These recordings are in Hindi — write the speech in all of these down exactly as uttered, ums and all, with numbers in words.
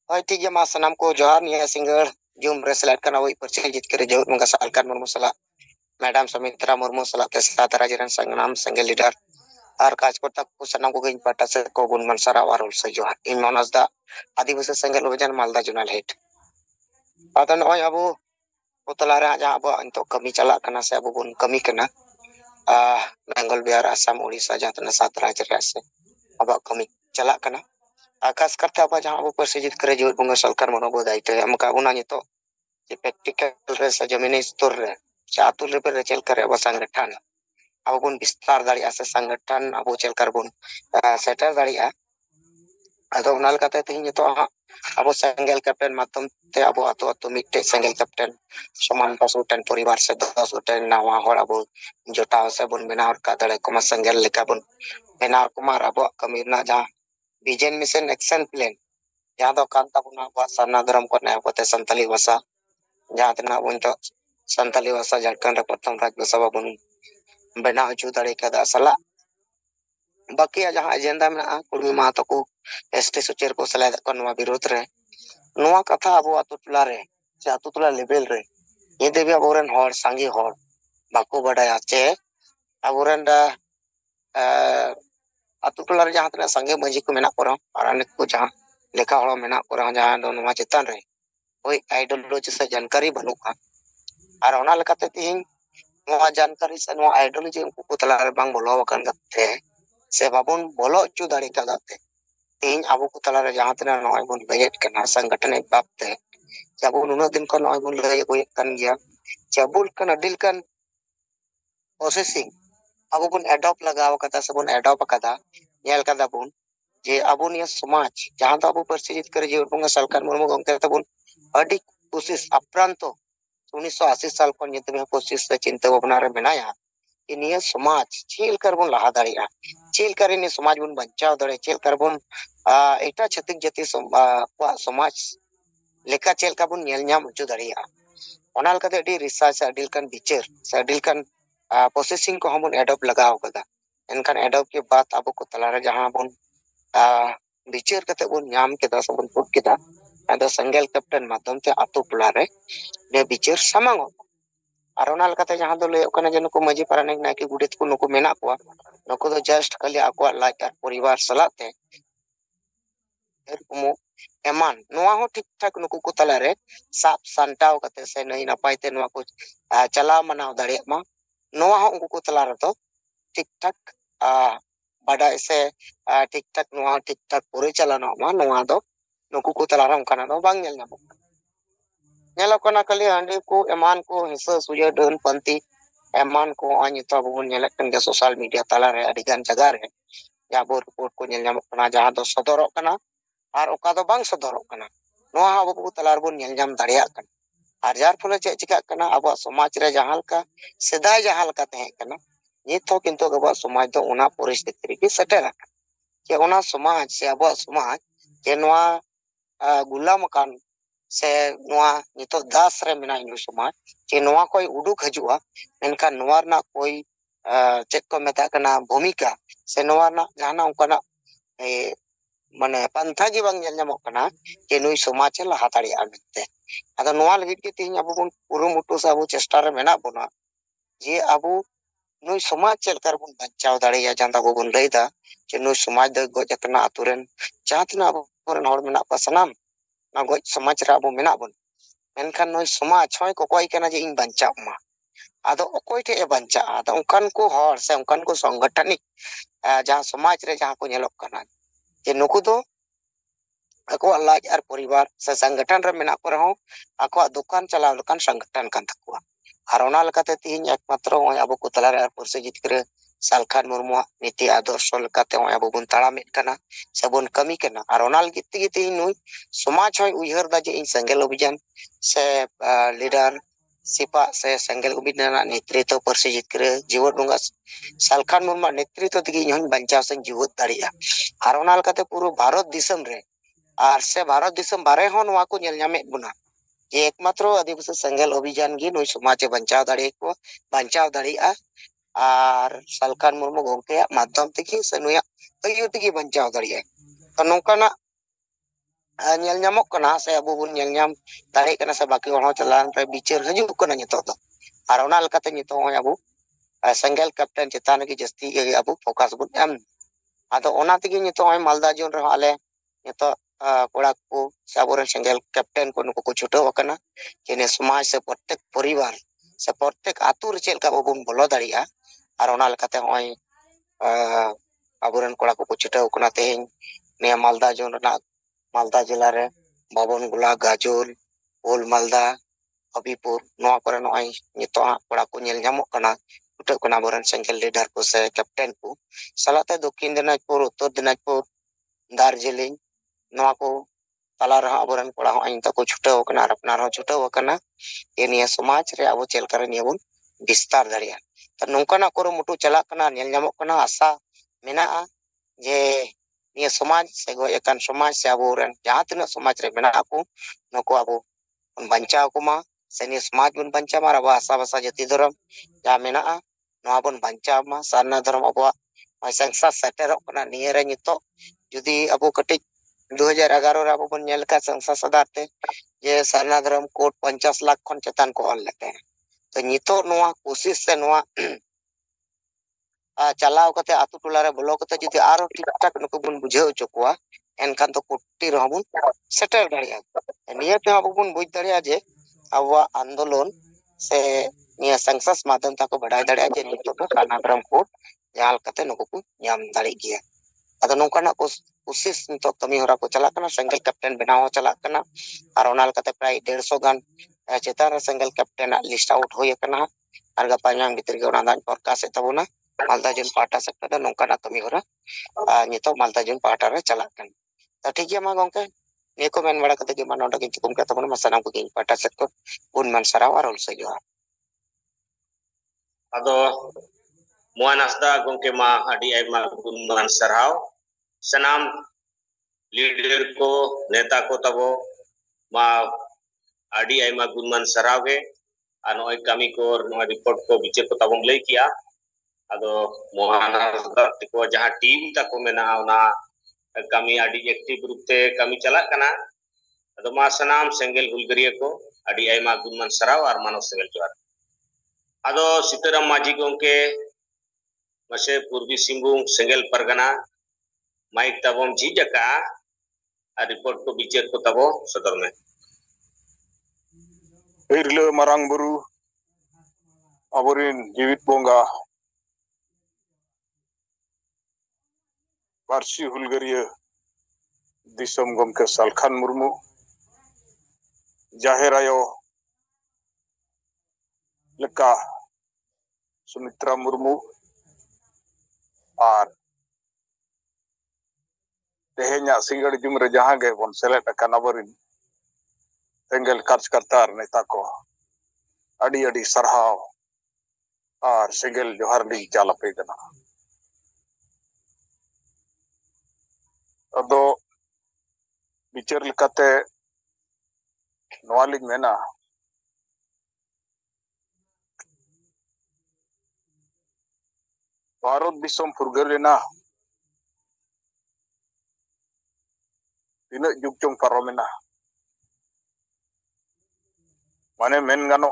Hoi ठीक है मा सनम को जोहार निया सिंगर जुम रेसलेट करना वही परचे जित करे जो मंगा सालkan मुर्मू सला मैडम सुमित्रा मुर्मू सला ते सात राजरन संगनाम संगल लीडर और काजकोटा को सनम को गइन पाटा से को गुन मनसरा वारुल से जोहार इन मनसदा आदिवासी संगल ओजन मालदा जुनाल हेट पातन ओय अबो उतला रे जहां अबो अंतो कमी चला कना से अबो बुन कमी कना आ बेंगल बिहार असम उड़ीसा जहां सात राज्य से अब कमी चला कना खास करते अब जहां अबो परसे जित करे जो बुंगा सरकार मनोबो दायित्व हमका उना नितो जे प्रैक्टिकल रे से जमीनी स्तर रे चातुल रे पर चल करे अब संगठन अब बुन विस्तार दाड़िया से संगठन अब चल कर बुन सेटर दाड़िया अदो उनाल कते तिन नितो अब संगल कैप्टन माध्यम ते अब अतो अतो मिटे संगल कैप्टन समान दस गोटेन परिवार से दस गोटेन नवा हर अब जोटाव से बुन बनाव का दड़े कुमा संगल लेका बुन बनाव कुमार अब कमीना जहां विजन मिशन एक्शन प्लान जहां दो कांता बुना अब सन्ना धर्म को नया पते संतली भाषा जहां तना बुन तो संतली भाषा झारखंड प्रथम राज्य सभा बुन बनाव जो दड़े कदा सला बाकी जहां एजेंडा में कुर्मी महतो को एसटी सुचेर को सलाह को नवा विरोध रे नवा कथा अब अतु टला रे से अतु टला लेवल रे ये देबी अबोरन हर सांगी हर बाको बडाया चे अबोरन दा अतु टला रे जहां तना संगे मजी को मेना पर और अनेक को जहां लेखा हड़ मेना पर जहां दो नवा चेतन रे ओई आइडियोलॉजी से जानकारी बनुका और ओना लकाते तिहिं नवा जानकारी से नवा आइडियोलॉजी को तला रे बांग बोलो वकन गते से बाबुन बोलो चु दाड़ी कदाते तीन अब को तला रे जहां तना नय बुन बेट कना संगठन एक बापते जब उन दिन को नय बुन लय को कन गया जबुल कन अडिल कन प्रोसेसिंग अब बुन एडॉप्ट लगाव कदा से बुन एडॉप्ट कदा नेल कदा बुन जे अब निया समाज जहां तो अब परिचित करे जे बुन सरकार मुर्मू गंके तबुन अडी कोशिश अप्रांतो उन्नीस सौ अस्सी साल को नित में कोशिश से चिंता भावना रे बनाया इनिया समाज चेल कर बुन लहा दाड़िया चेल कर इन समाज बुन बचाव दाड़े चेल कर बुन एटा छतिक जति समाज लेका चेल का बुन नेल नाम उचु दाड़िया ओनाल कते अडी रिसर्च अडिल कन बिचार से अडिल कन प्रोसेसिंग को हम एडॉप्ट लगाव कदा एनकन एडॉप्ट के बाद अब को तला रे जहां बुन बिचार कते बुन नाम केदा से बुन पुट केदा अदा संगल कैप्टन माध्यम ते अतु टला रे ने बिचार समांगो और ओना लकाते जहां दो लेयो कना जे नुको मजी पारानिक नाकी गुडित को नुको मेना को नुको दो जस्ट खाली आको लाइक परिवार सलाते एरकुमो एमान नोआ हो ठीक ठाक नुको को तला रे साप संटाव कते से नहीं नपाय ते नोआ को चला मनाव दाड़िया मा नोआ हो उनको को तला रे तो ठीक ठाक बड़ा से ठीक ठाक नोआ ठीक ठाक पूरे चलाना मा नोआ दो नुको को तला रे उनका दो बांग नेल नामो नेलो कना खाली हांडी को एमान को हिस्सा सुया डन पंती एमान को आनी तो बुन नेलक कन के सोशल मीडिया तला रे अडिगान जगह रे जाबो रिपोर्ट को नेल नामो कना जहां दो सदरक कना और ओका दो बांग सदरक कना नोआ अब को तला रे बुन नेल नाम दाड़िया कन और जार फले चे चिका कना अब समाज रे जहां का सेदाय जहां का तहे कना नित हो किंतु अब समाज दो ओना परिस्थिति रे सेटर के ओना समाज से अब समाज जे नोआ गुलाम कान से नोआ नितो दास रे मेना इन समाज जे नोआ कोई उडुक हजुआ मेनका नोआ ना कोई चेक को मेता कना भूमिका से नोआ ना जाना उनका ए माने पंथा जी बांग नेल नामो कना जे नुई समाज लहा दाड़िया मेते अदा नोआ लगित के तिहिं अब बुन पुरु मुटु से अब चेष्टा रे मेना बोना जे अब नुई समाज चेल कर बुन बचाव दाड़िया जांदा को बुन लैदा जे नुई समाज द गज कना अतुरेन जातना अब पुरन हर मेना पसनाम ना गज समाज रे अब मेना बुन मेनखान नुई समाज होय को कोई कना जे इन बचाव मा आदो ओकोय ठे बंचा आदो उनकान को हर से उनकान को संगठनिक जहां समाज रे जहां को नेलोक कना जे नुकु दो ako लाज और परिवार से संगठन रे मेना को रहो ako दुकान चलाव लकान संगठन कान तकुआ और ओना लकाते तिहिं एकमात्र ओय अब को तला रे और परसे जित करे सालखान मुर्मू नीति आदर्श लकाते ओय अब बुन ताड़ा मेट कना से बुन कमी कना और ओना लगित तिहि तिहिं नुई समाज होय उयहर दा जे इन संगल अभियान से लीडर सिपा से संगल अभियान नेतृत्व परसे जित करे जीवन डोंगा सालखान मुर्मू नेतृत्व तिगी इन बंचाव से जीवत दाड़िया और ओना लकाते पूरा भारत दिसम रे और से भारत दिसम बारे हो नोआ को नेल नामे बुना जे एकमात्र आदिवासी संगल अभियान गी नुई समाज बंचाव दाड़े को बंचाव दाड़िया और सालखान मुर्मू गंके माध्यम तिगी से नुया अयु तिगी बंचाव दाड़िया तो नोकाना nyel nyamok kana se abu bun nyel nyam dare kana se baki hor chalan re bichar haju kana nito do ar ona lekate nito abu senggel captain chetan gi jasti ge abu focus bun em ado ona tegi nito malda jon re ale nito kora ko se abu senggel captain ko nuko ko chutaw kana kene samaj se प्रत्येक परिवार se प्रत्येक atu re chel ka bun bolo daria ar ona lekate hoy aburen kora ko chutaw kana teheng ne malda jon na Malda जिला रे बाबन गुला गाजोल ओल मालदा हबीपुर नोआ करे नोय नितो कोड़ा को नेल जामोक कना उठे कना बोरन सेंगल लीडर को से कैप्टन को सलाते दक्षिण दिनाजपुर उत्तर दिनाजपुर दार्जिलिंग नोआ को तला रहा बोरन कोड़ा हो इन तको छुटाव कना अपना रहा छुटाव कना ये निया समाज रे अब चेल करे नियबुन विस्तार दरिया त नोकना कोरो मुटु चला कना नेल जामोक कना आशा मेना जे निया समाज से गो एकान समाज से आबोरन जहां तिना समाज रे मेना को नको आबो बंचाव को मा से निया समाज बन बंचा मार अब आशा बसा जति धर्म जा मेना नोआ बन बंचाव मा सारना धर्म अब संसा सेटेरो कना निया रे नितो जुदी अब कटिक दो हज़ार ग्यारह रे अब बन नेल का संसा सदाते जे सारना धर्म कोट पचास लाख खन चेतान को ऑल लेते हैं तो नितो नोआ कोशिश से नोआ चलाव कते आतु टोला रे ब्लॉक कते जदि आरो ठीक ठाक नको बन बुझाव चकोआ एनखान तो कोटी रहबुन सेटल दाड़िया निया पे अब बन बुझ दाड़िया जे अब आंदोलन से निया संसद माध्यम तक बढ़ाई दाड़िया जे नितो तो सानाग्राम कोट जाल कते नको को नाम दाड़ी गया अदा नोकाना कोशिश नितो कमी होरा को चला कना सिंगल कैप्टन बनाव चला कना और ओनाल कते प्राय डेढ़ सौ गान चेतान सिंगल कैप्टन लिस्ट आउट होय कना और गपायां भीतर के ओना दान प्रकाश तबोना मालदा जन पाटा सकता नौका कमी हो नितो मालदा जन पाटा रे चला तो ठीक है मा गंके ने को मेन बड़ा कते के मा नोडा के चुकुम के तबन मसना को के पाटा सकतो उन मन सराव और उलसे जो अदो मोहन हसदा गंके मा अडी आयमा गुन मान सराव सनाम लीडर को नेता को तबो मा अडी आयमा गुन मान सराव के आ नोय कमी को नोय रिपोर्ट को बिचे को तबन लई किया अदो मोहन हसदा को जहां टीम तक मेना ना कमी अडी एक्टिव रूप से कमी चला कना अदो मा सनाम सेंगल हुलगरिया को अडी आयमा गुन मान सराव और मानव सेंगल जोर अदो सीताराम माझी गंके मसे पूर्वी सिंहभूम सेंगल परगना माइक तबम झिजका रिपोर्ट को बिचेर को तबो सदर में हिरले मरांग बुरु अबोरिन जीवित बोंगा पारसी हुलगरिया दिसम गमके सालखान मुर्मू जाहेरायो लेका सुमित्रा मुर्मू और तेहेnya सिंगड़ जुमरे जहां गे बन सेलेट अकान अबोरिन सेंगल कार्यकर्ता नेता को अड़ी अड़ी सरहाव और सेंगल जोहार ली चालपे कना अदो बिचार लेकाते नवालिक मेना भारत दिसम फुरगलेना तीन जुग चंग पारोमेना माने मेन गानो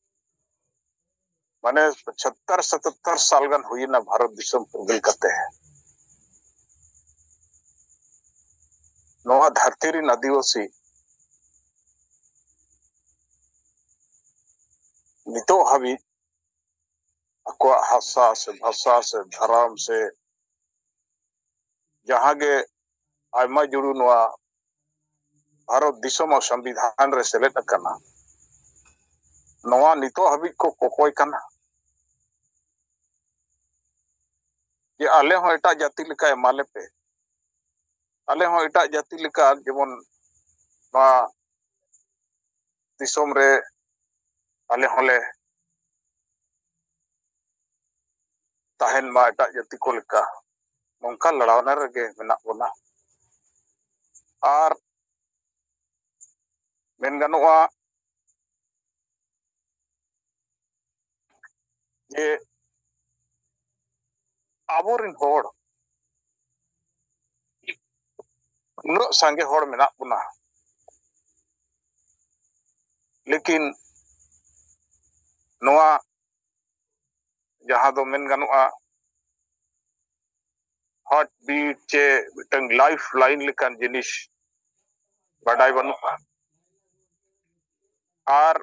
माने पचहत्तर सतहत्तर साल गन हुईना भारत दिसम फुरगल कते हैं नोआ धरती रिन आदिवासी नितो हाबी अको हासा से भाषा से धर्म से जहां गे आयमा जुड़ू नोआ भारत दिसम संविधान रे सेलेट कना नोआ नितो हाबी को कोकोय कना ये आले हो एटा जाति लिका एमाले पे आले हो एटा जाति लिका जेमन नोआ दिसम रे आले होले ताहेन मा एटा जाति को लिका नोंका लड़ावना रगे मेना बोना और मेन गानोआ जे आबोरिन होड़ उन्नो सांगे होड़ मेना बोना लेकिन नोआ जहां दो मेन गानुआ हॉट बीट चे मिटंग लाइफ लाइन लेकान जिनिस बाडाय बनुआ और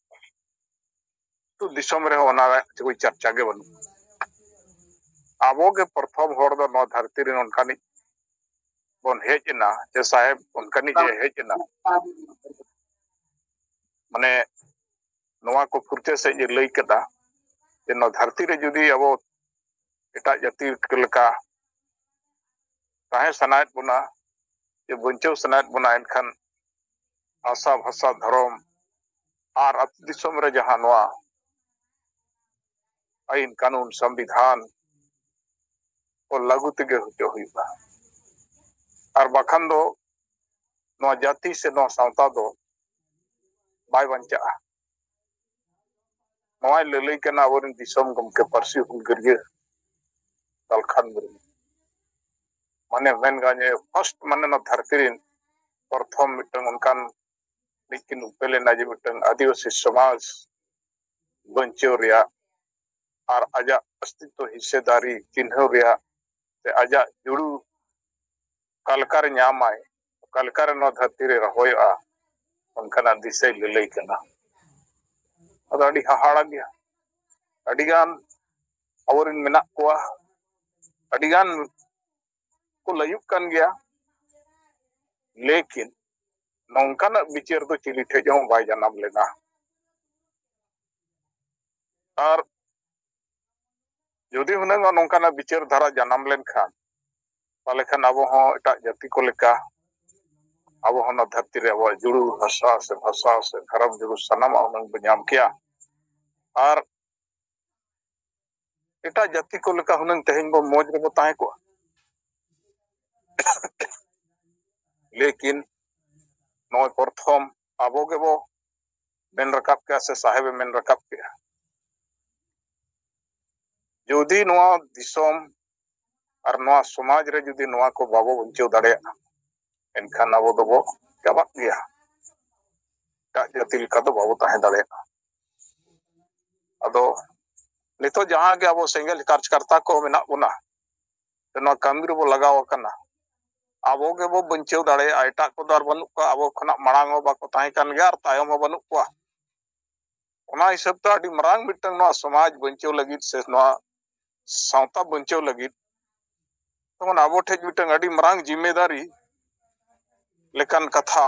तो दिसम रे होना कोई चर्चा के बनु आबो के प्रथम होड़ दो नो धरती रे उनकानी बन हेजना जे साहेब उनकानी जे हेजना माने नोआ को फुरते से जे लई कदा जे नो धरती रे जुदी अबो एटा जाति के लेका ताहे सनायत बुना जे बंचो सनायत बुना एनखान आशा भाषा धर्म और अति दिसम रे जहां नोआ आईन कानून संविधान और लागू तेगे होचो हुईबा और बखान दो नोआ जाति से नोआ सावता दो बाय बंचा नोआ ललई कना आवरिन दिसम गमके पारसी हुलगरिया तलखान बरी माने मेन गाने फर्स्ट माने न धरतीरिन प्रथम मिटंग उनकान लेकिन उपेले नाजे मिटंग आदिवासी समाज बंचो रिया और आजा अस्तित्व हिस्सेदारी चिन्ह रिया से आजा जुड़ू कलकार न्यामाय कलकार न धरती रे रहोया उनकाना दिसे ललई कना अदा अडी हाहाड़ा गया अडिगान आवरिन मेना कोआ अडिगान को लयुक कन गया लेकिन नौकाना विचार दो चिली ठेजों बाय जनाम लेना और यदि हुनंग नौकाना विचार धारा जनाम लेन खान पाले खान अब हो एटा जाति को लेका अब हो न धरती रे अब जुड़ू भाषा से भाषा से धर्म जुड़ू सनम उनंग बजाम किया और एटा जाति को लेका हुनंग तेहिन बो मौज रे बो ताहे को लेकिन नोय प्रथम आबो के बो मेन रकाब के से साहेब मेन रकाब के जुदी नोआ दिसोम और नोआ समाज रे जुदी नोआ को बाबो बंचो दाड़े एनखान आबो दबो चाबा गया ता जाति का तो बाबो ताहे दाड़े अदो नितो जहां के आबो सेंगल कार्यकर्ता को मेना बुना तो नोआ कामी रे बो लगाव कना आबो के बो बंचो दाड़े एटा को दर बनु को आबो खना मांगो बाको ताहे कान गया और तायम बनु को ओना हिसाब ता अडी मरांग मिटंग नोआ समाज बंचो लगित से नोआ सावता बंचो लगित तो आबो ठेज मिटंग अडी मरांग जिम्मेदारी लेकान कथा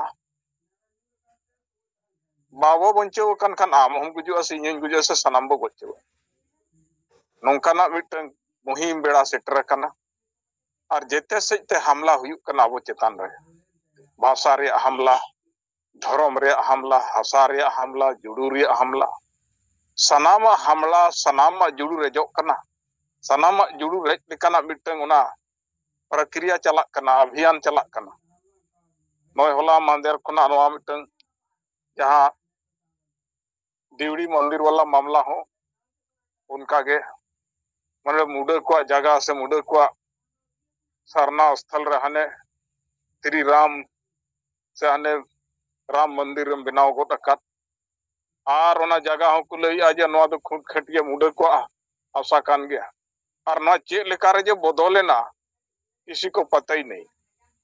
बाबो बंचो कन खान आम हम गुजुआ से इन गुजुआ से सनाम बो बच्चो नौकाना मिटंग मुहिम बेड़ा सेटर कना और जेते सेते हमला हुयुक कना आबो चेतान रे भाषा रे हमला धर्म रे हमला भाषा रे हमला जुड़ू रे हमला सनाम हमला सनाम जुड़ू रे जो कना सनाम जुड़ू रे लेकाना मिटंग उना प्रक्रिया चला कना अभियान चला कना नोय होला मांदेर खुना नोआ मिटंग जहां दिवड़ी मंदिर वाला मामला हो उनका के माने मुडे को जगह से मुडे को सरना स्थल रहने श्री राम से हने राम मंदिर में बनाव को तकत और ओना जगह हो को लई आज नोआ दो खुद खटिया मुडे को आशा कान गया और नोआ चे लेका रे जे बदलेना किसी को पता ही नहीं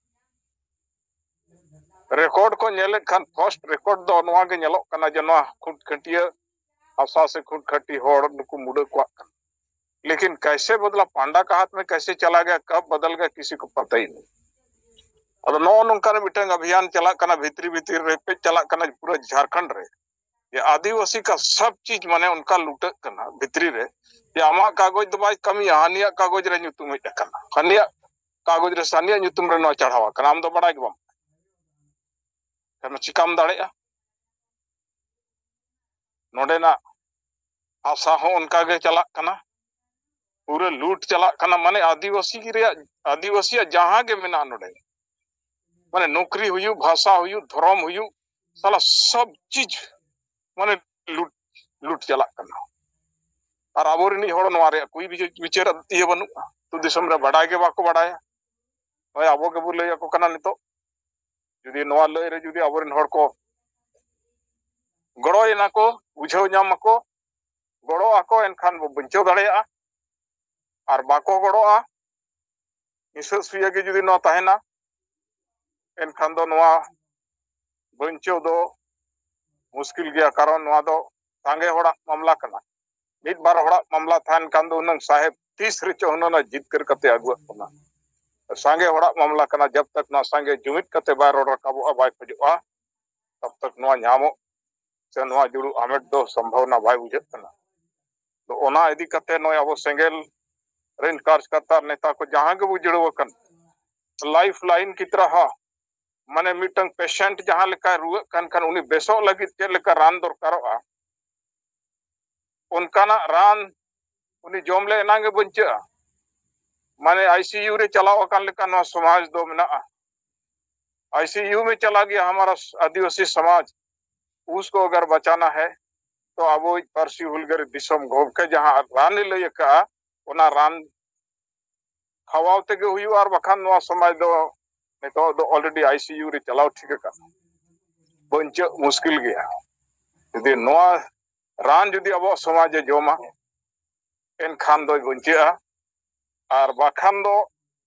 रिकॉर्ड को नेले खान फर्स्ट रिकॉर्ड दो नोआ के नेलो कना जे नोआ खुद खटिया आशा से खुद खटी होड़ नुकु मुडे को लेकिन कैसे बदला पांडा का हाथ में कैसे चला गया कब बदल गया किसी को पता ही नहीं अब नो नौका मिटंग अभियान चला कना भीतरी भीतरी रे पे चला कना पूरा झारखंड रे ये आदिवासी का सब चीज माने उनका लूट कना भीतरी रे ये आमा कागज दबाई कमी हानिया कागज रे नुतुम हे कना हानिया कागज रे सानिया नुतुम रे नो चढ़ावा कना आम दो बड़ा के बम कना चिकाम दाड़ेया नोडे ना आशा हो उनका के चला कना पूरे लूट चला कना माने आदिवासी की रे आदिवासी जहां के मेना नोडे माने नौकरी हुयु भाषा हुयु धर्म हुयु साला सब चीज माने लूट लूट चला कना और आबोरिनी होड़ नोआ रे कोई भी विचार ये बनु तो दिसम रे बड़ाय के बाको बड़ाया ओय आबो के बुले को कना नितो जुदी नोआ लय रे जुदी आबोरिन होड़ को गड़ोयना को बुझाव नाम को गड़ो आको एनखान बो बंचो दाड़ेया और बाको गड़ोआ हिंसा सुया के जुदी नो ताहेना एनखान दो नोआ बंचो दो मुश्किल गया कारण नोआ दो सांगे होड़ा मामला कना मिद बार होड़ा मामला थान कान दो नंग साहेब तीस रिचो होना जितकर कते अगुआ कना सांगे होड़ा मामला कना जब तक ना सांगे जुमित कते बार रोड रकाबो बाय खजुआ तब तक नोआ न्यामो से नोआ जुड़ू आमेट दो संभावना बाय बुझत कना तो ओना इदी कते नोय अब सेंगेल रेन कार्यकर्ता नेता को जहां के बुझड़ो कन लाइफ लाइन की तरह माने मिटंग पेशेंट जहां लेका रुआ कन कन उनी बेसो लगी चे लेका रान दरकारोआ उनकाना रान उनी जोमले नांगे बंचा माने आईसीयू रे चलाओ कन लेका नो समाज दो मिना आईसीयू में चला गया हमारा आदिवासी समाज उसको अगर बचाना है तो अब परसी हुलगर दिसम गोब के जहां रान ले का ओना रान खवाव ते हुई और बखान नो समाज दो तो दो ऑलरेडी आईसीयू रे चलाओ ठीक का बंच मुश्किल गया यदि नोआ रान जुदी अब समाज जोमा एन खान दो बंचा और बखान दो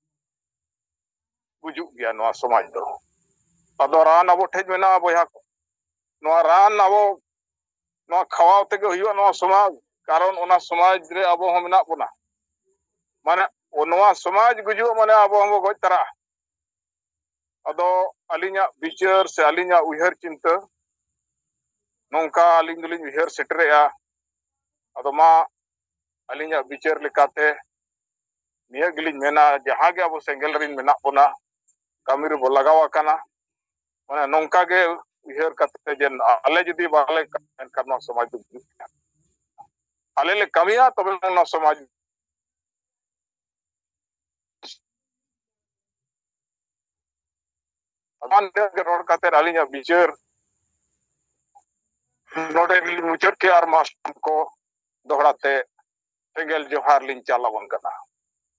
गुजु गया नोआ समाज दो अदो रान अब ठेज मेना बया नोआ रान अब नोआ खवाव ते हुई नोआ समाज कारण ओना समाज रे अब हम मेना बना माने नोआ समाज गुजु माने अब हम गज तरा अदो अलिया विचार से अलिया उहर चिंता नौका अलिंग दुलिंग उहर सेटरेया अदो मा अलिया विचार लेकाते निया गिलिंग मेना जहां के अब सेंगल रिन मेना बना कामी रे बो लगावा काना माने नौका के उहर कते जे आले जदी बाले करना समाज दु आले ले कमिया तबे ना समाज अमान के रोड काते अलिया विचार नोडे मुचर के आर मास्टर को दोहराते सेंगल जोहार लिंग चालावन कना।